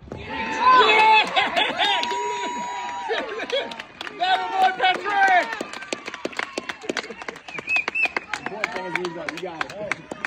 Yeah! Never boy, Patrick! Boy, you got it.